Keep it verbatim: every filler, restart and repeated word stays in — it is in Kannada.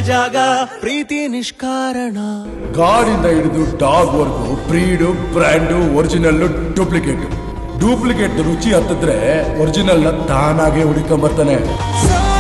ಜಾಗ ಪ್ರೀತಿ ನಿಷ್ಕಾರಣ. ಗಾಡಿಂದ ಹಿಡಿದು ಡಾಗ್ ವರ್ಗು breed brand original duplicate. Duplicate ರುಚಿ ಹತ್ತಿದ್ರೆ ಒರಿಜಿನಲ್ ನ ತಾನಾಗೆ ಹುಡುಕೊಂಡ್ ಬರ್ತಾನೆ.